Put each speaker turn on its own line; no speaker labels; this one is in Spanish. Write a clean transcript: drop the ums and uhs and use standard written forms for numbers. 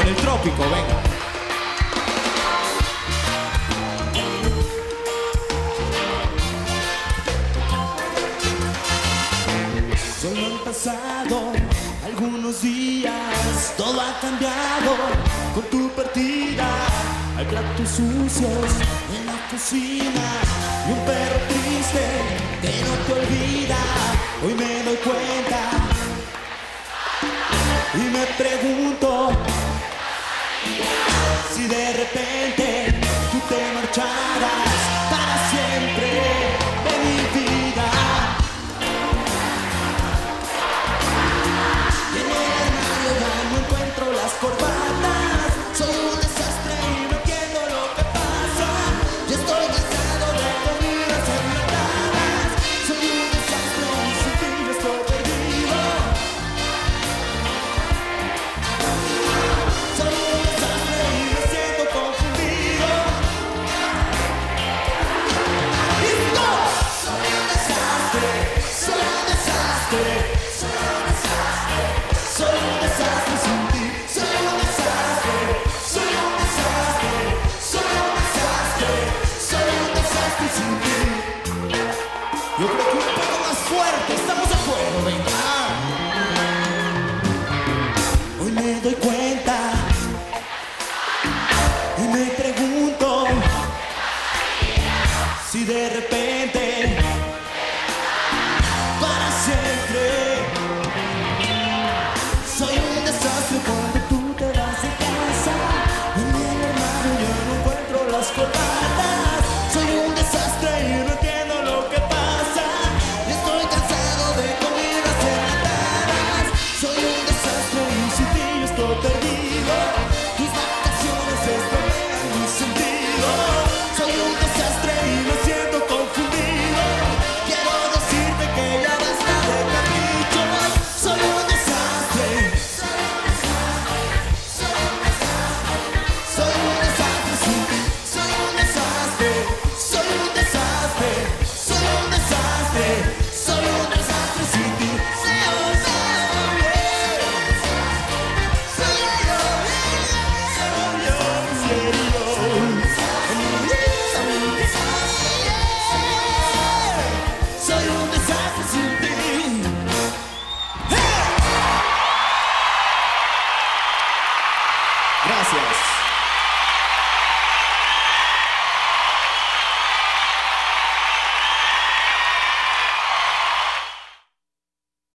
el trópico, venga.
Solo han pasado algunos días, todo ha cambiado con tu partida. Hay platos sucios en la cocina y un perro triste que no te olvida. Hoy me doy cuenta y me pregunto si de repente tú te marchaste.